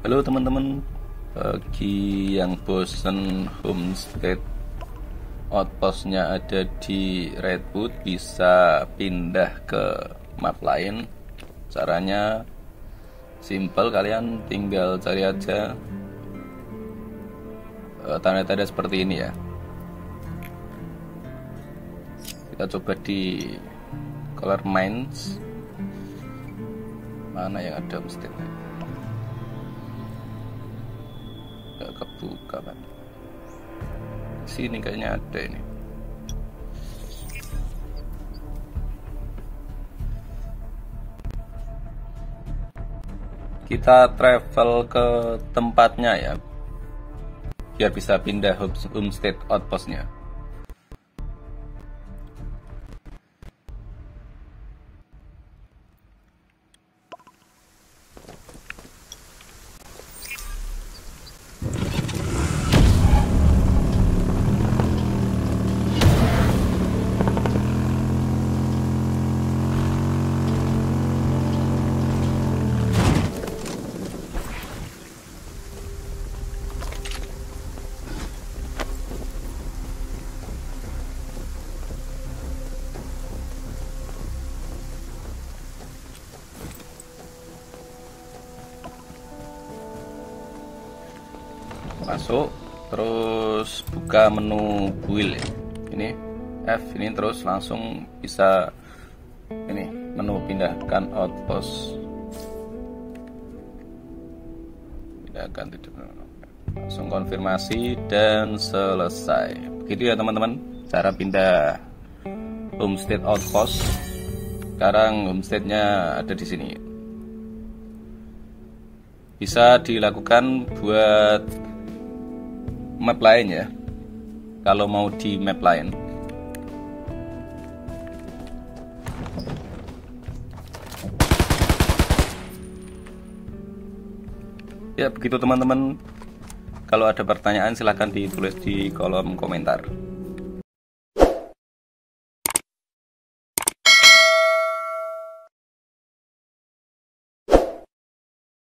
Halo teman-teman, bagi yang bosen homestead outpostnya ada di Redwood bisa pindah ke map lain. Caranya simple, kalian tinggal cari aja tanda-tanda seperti ini ya. Kita coba di Color Mines, mana yang ada homesteadnya. Gak kebuka kan, sini kayaknya ada ini. Kita travel ke tempatnya ya, biar bisa pindah homestead outpostnya. Masuk, terus buka menu build ya. Ini F ini, terus langsung bisa ini menu pindahkan outpost, pindahkan titik, langsung konfirmasi dan selesai. Begitu ya teman-teman cara pindah homestead outpost. Sekarang homesteadnya ada di sini, bisa dilakukan buat map lain ya, kalau mau di map lain. Ya begitu teman-teman, kalau ada pertanyaan silahkan ditulis di kolom komentar.